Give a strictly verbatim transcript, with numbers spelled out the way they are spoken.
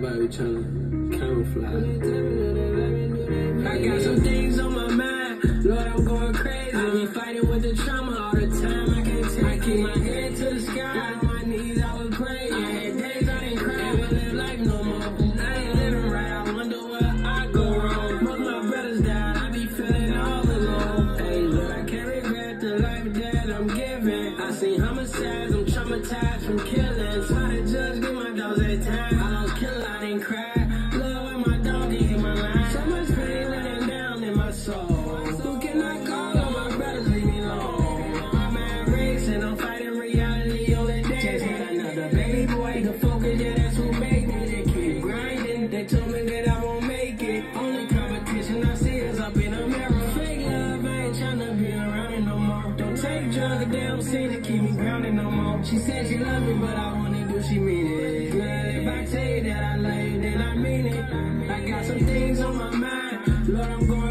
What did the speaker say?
everybody trying to camouflage. I got some things on my mind, Lord, I'm going crazy. I be fighting with the trauma all the time, I can't take I keep my head to the sky, on my knees, I was praying. I had days I didn't cry, I wouldn't live life no more. I ain't living right, I wonder where I go wrong. Both my brothers died, I be feeling all alone. Hey, look, I can't regret the life that I'm giving. I seen homicides, I'm traumatized from killing. Try to judge, get my dogs at time. I don't kill, I didn't cry. Love when my dog didn't hit my line. So much pain running down in my soul. Who can I call? All my brothers leave me alone. My mind racing, I'm fighting reality all the day. Just had another baby boy, the focus, yeah, that's who made me. They keep grinding, they told me that I won't make it. Only competition I see is up in the mirror. Fake love, I ain't tryna be around it no more. Don't take drugs, they don't seem to keep me grounded no more. She said she love me, but I wanna do she mean it. Girl, if I tell you that I love you, then I mean it. I got some things on my mind, Lord, I'm going